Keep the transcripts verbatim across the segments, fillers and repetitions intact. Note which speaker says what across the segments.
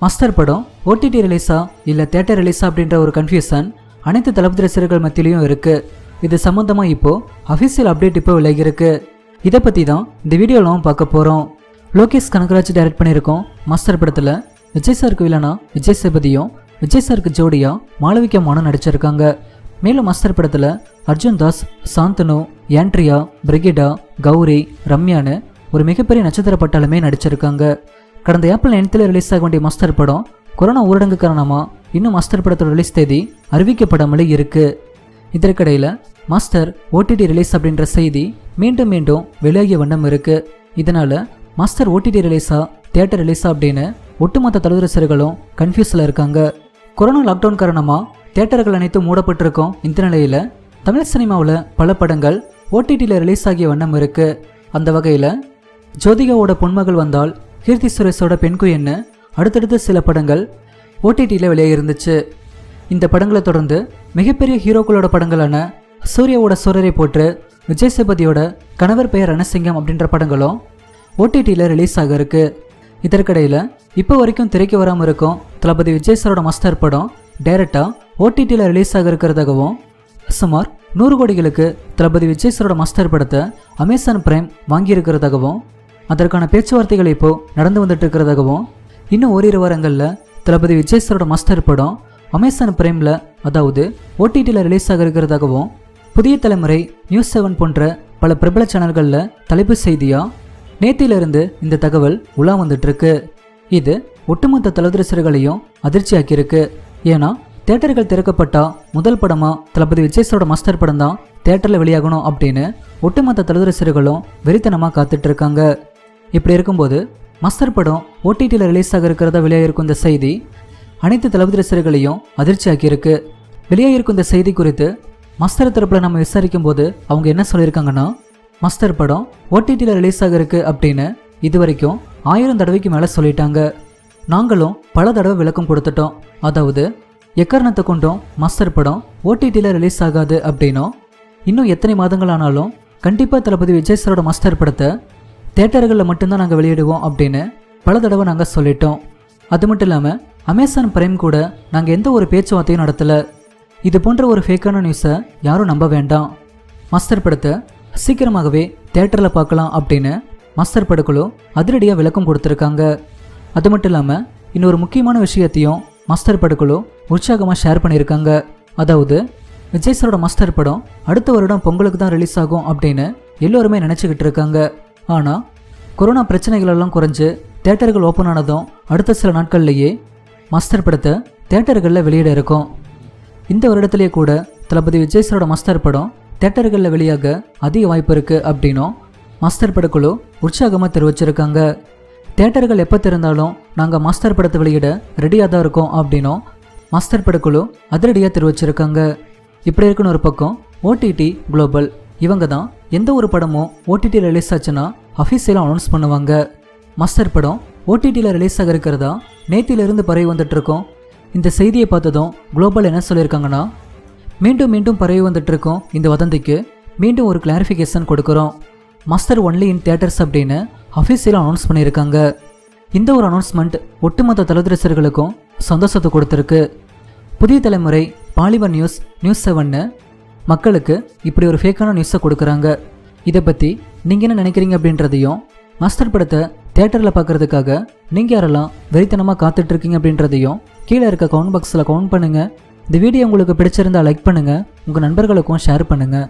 Speaker 1: Master படம் OTT ரிலீஸா இல்ல theatre ரிலீஸா அப்படின்ற ஒரு கன்ஃபியூஷன் அனைத்து தளபதி ரசிகர்கள் மத்தியிலும் இருக்கு. இது சம்பந்தமா இப்போ அஃபிஷியல் அப்டேட் இப்போ விலகி இருக்கு. இதை பத்தி தான் இந்த வீடியோல நம்ம பார்க்க போறோம். லோகேஷ் கனகராஜ் டைரக்ட் பண்ணியிருக்கோம் மாஸ்டர் படத்துல விஜய் சாருக்கு வில்லனா விஜய் சேதுபதியும் விஜய் சாருக்கு ஜோடியா மாளவிகா மேனனும் நடிச்சிருக்காங்க. மேலும் மாஸ்டர் படத்துல அர்ஜுன் தாஸ், சாந்தனு, ஆண்ட்ரியா, பிரிகிடா, கௌரி, ரம்யான்னு ஒரு மிகப்பெரிய நட்சத்திர பட்டாளமே நடிச்சிருக்காங்க. கடந்த ஏப்ரல் நைன்த்தில் ரிலீஸ் ஆக வேண்டிய மாஸ்டர் படம் கொரோனா ஊரடங்கு காரணமா இன்னும் மாஸ்டர் படத்தோட ரிலீஸ் தேதி அறிவிக்கப்படாமலே இருக்கு. இதற்கிடையில மாஸ்டர் ஓடிடி ரிலீஸ் அப்படின்ற செய்தி மீண்டும் மீண்டும் வெளியாகிய வண்ணம் இருக்கு. இதனால மாஸ்டர் ஓடிடி ரிலீஸா தியேட்டர் ரிலீஸா அப்படின்னு ஒட்டுமொத்த தளபதி ரசிகர்களும் கன்ஃபியூஸ்ல இருக்காங்க. கொரோனா லாக்டவுன் காரணமா தியேட்டர்கள் அனைத்தும் மூடப்பட்டிருக்கும். இந்த நிலையில தமிழ் சினிமாவில் பல படங்கள் ஓடிடியில் ரிலீஸ் ஆகிய வண்ணம் இருக்கு. அந்த வகையில் ஜோதிகாவோட பொன்மகள் வந்தால், கீர்த்தி சுரேஷோட பெண்குயின்னு அடுத்தடுத்து சில படங்கள் ஓடிடியில் வெளியே இருந்துச்சு. இந்த படங்களை தொடர்ந்து மிகப்பெரிய ஹீரோக்களோட படங்களான சூர்யாவோட சூரரை போற்று, விஜய் சேதுபதியோட கணவர் பெயர் ரணசிங்கம் அப்படின்ற படங்களும் ஓடிடியில் ரிலீஸ் ஆக இருக்கு. இதற்கிடையில் இப்போ வரைக்கும் திரைக்கு வராமல் இருக்கும் தளபதி விஜய் சாரோட மாஸ்டர் படம் டைரக்டாக ஓடிடியில் ரிலீஸ் ஆக இருக்கிறதாகவும், சுமார் நூறு கோடிகளுக்கு தளபதி விஜய் சாரோட மாஸ்டர் படத்தை அமேசான் பிரைம் வாங்கியிருக்கிறதாகவும், அதற்கான பேச்சுவார்த்தைகள் இப்போ நடந்து வந்துட்டு இருக்கிறதாகவும், இன்னும் ஓரிரு வாரங்களில் தளபதி விஜய் சாரோட மாஸ்டர் படம் அமேசான் பிரைமில் அதாவது ஓடிடியில் ரிலீஸ் ஆக இருக்கிறதாகவும் புதிய தலைமுறை, நியூஸ் செவன் போன்ற பல பிரபல சேனல்களில் தலைப்பு செய்தியாக நேத்திலிருந்து இந்த தகவல் உலா வந்துட்டு இருக்கு. இது ஒட்டுமொத்த தளபதி ரசிகர்களையும் அதிர்ச்சியாக்கியிருக்கு. ஏன்னா தியேட்டர்கள் திறக்கப்பட்டா முதல் படமா தளபதி விஜய் சாரோட மாஸ்டர் படம் தான் தியேட்டரில் வெளியாகணும் அப்படின்னு ஒட்டுமொத்த தளபதி ரசிகர்களும் வெறித்தனமாக காத்துட்டு இருக்காங்க. இப்படி இருக்கும்போது மாஸ்டர் படம் ஓடிடியில் ரிலீஸ் ஆக இருக்கிறதா வெளியாகிருக்கும் இந்த செய்தி அனைத்து தளபதி ரசிகர்களையும் அதிர்ச்சியாக்கியிருக்கு. வெளியாகிருக்கும் இந்த செய்தி குறித்து மாஸ்டர் தரப்பில் நம்ம விசாரிக்கும் போது அவங்க என்ன சொல்லியிருக்காங்கன்னா, மாஸ்டர் படம் ஓடிடியில் ரிலீஸ் ஆக இருக்கு அப்படின்னு இது வரைக்கும் ஆயிரம் தடவைக்கு மேலே சொல்லிட்டாங்க. நாங்களும் பல தடவை விளக்கம் கொடுத்துட்டோம். அதாவது எக்காரணத்தை கொண்டும் மாஸ்டர் படம் ஓடிடியில் ரிலீஸ் ஆகாது அப்படின்னும், இன்னும் எத்தனை மாதங்கள் ஆனாலும் கண்டிப்பாக தளபதி விஜய் சாரோட மாஸ்டர் படத்தை தியேட்டர்களில் மட்டும்தான் நாங்கள் வெளியிடுவோம் அப்படின்னு பல தடவை நாங்கள் சொல்லிட்டோம். அது மட்டும் இல்லாமல் அமேசான் பிரைம் கூட நாங்கள் எந்த ஒரு பேச்சுவார்த்தையும் நடத்தலை. இது போன்ற ஒரு ஃபேக்கான நியூஸை யாரும் நம்ப வேண்டாம். மாஸ்டர் படத்தை சீக்கிரமாகவே தியேட்டரில் பார்க்கலாம் அப்படின்னு மாஸ்டர் படக்குழு அதிரடியாக விளக்கம் கொடுத்துருக்காங்க. அது மட்டும் இல்லாமல் இன்னொரு முக்கியமான விஷயத்தையும் மாஸ்டர் படக்குழு உற்சாகமாக ஷேர் பண்ணியிருக்காங்க. அதாவது விஜய் சாரோட மாஸ்டர் படம் அடுத்த வருடம் பொங்கலுக்கு தான் ரிலீஸ் ஆகும் அப்படின்னு எல்லோருமே நினச்சிக்கிட்டு இருக்காங்க. ஆனால் கொரோனா பிரச்சனைகள் எல்லாம் குறைஞ்சு தியேட்டர்கள் ஓப்பன் ஆனதும் அடுத்த சில நாட்கள்லேயே மாஸ்டர் படத்தை தியேட்டர்களில் வெளியிட இருக்கும். இந்த வருடத்திலேயே கூட தளபதி விஜய் சாரோட மாஸ்டர் படம் தியேட்டர்களில் வெளியாக அதிக வாய்ப்பு இருக்குது அப்படின்னும் மாஸ்டர் படக்குழு உற்சாகமாக தெரிவிச்சிருக்காங்க. தியேட்டர்கள் எப்போ திறந்தாலும் நாங்கள் மாஸ்டர் படத்தை வெளியிட ரெடியாக தான் இருக்கோம் அப்படின்னும் மாஸ்டர் படக்குழு அதிரடியாக தெரிவிச்சிருக்காங்க. இப்படி இருக்குன்னு ஒரு பக்கம் ஓடிடி குளோபல் இவங்க தான் எந்த ஒரு படமும் ஓடிடி ரிலீஸ் ஆச்சுன்னா அஃபீஷியலாக அனௌன்ஸ் பண்ணுவாங்க. மாஸ்டர் படம் ஓடிடியில் ரிலீஸ் ஆக இருக்கிறதா நேத்திலிருந்து பரவி வந்துட்டு இருக்கோம். இந்த செய்தியை பார்த்ததும் குளோபல் என்ன சொல்லியிருக்காங்கன்னா, மீண்டும் மீண்டும் பரவி வந்துட்டு இருக்கோம் இந்த வதந்திக்கு மீண்டும் ஒரு கிளாரிஃபிகேஷன் கொடுக்குறோம். மாஸ்டர் ஒன்லி இன் தியேட்டர்ஸ் அப்படின்னு அஃபீஷியலாக அனௌன்ஸ் பண்ணியிருக்காங்க. இந்த ஒரு அனௌன்ஸ்மெண்ட் ஒட்டுமொத்த தளபதி ரசிகர்களுக்கும் சந்தோஷத்தை கொடுத்துருக்கு. புதிய தலைமுறை, பாலிமர் நியூஸ், நியூஸ் செவன்னு மக்களுக்கு இப்படி ஒரு ஃபேக்கான நியூஸை கொடுக்குறாங்க. இதை பற்றி நீங்கள் என்ன நினைக்கிறீங்க அப்படின்றதையும், மாஸ்டர் படத்தை தியேட்டரில் பார்க்குறதுக்காக நீங்கள் யாரெல்லாம் வெறித்தனமாக காத்துட்ருக்கீங்க அப்படின்றதையும் கீழே இருக்க கமெண்ட் பாக்ஸில் கமெண்ட் பண்ணுங்கள். இந்த வீடியோ உங்களுக்கு பிடிச்சிருந்தால் லைக் பண்ணுங்கள், உங்கள் நண்பர்களுக்கும் ஷேர் பண்ணுங்கள்.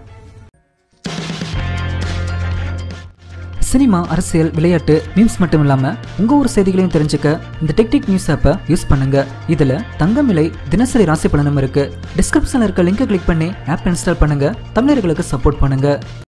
Speaker 1: சினிமா, அரசியல், விளையாட்டு, மீம்ஸ் மட்டும் இல்லாமல் உங்கள் ஊர் செய்திகளையும் தெரிஞ்சுக்க இந்த டெக்டிக் நியூஸ் ஆப்பை யூஸ் பண்ணுங்கள். இதில் தங்கம் விலை, தினசரி ராசி பலனும் இருக்குது. டிஸ்கிரிப்ஷனில் இருக்க லிங்கை கிளிக் பண்ணி ஆப் இன்ஸ்டால் பண்ணுங்கள். தமிழர்களுக்கு சப்போர்ட் பண்ணுங்கள்.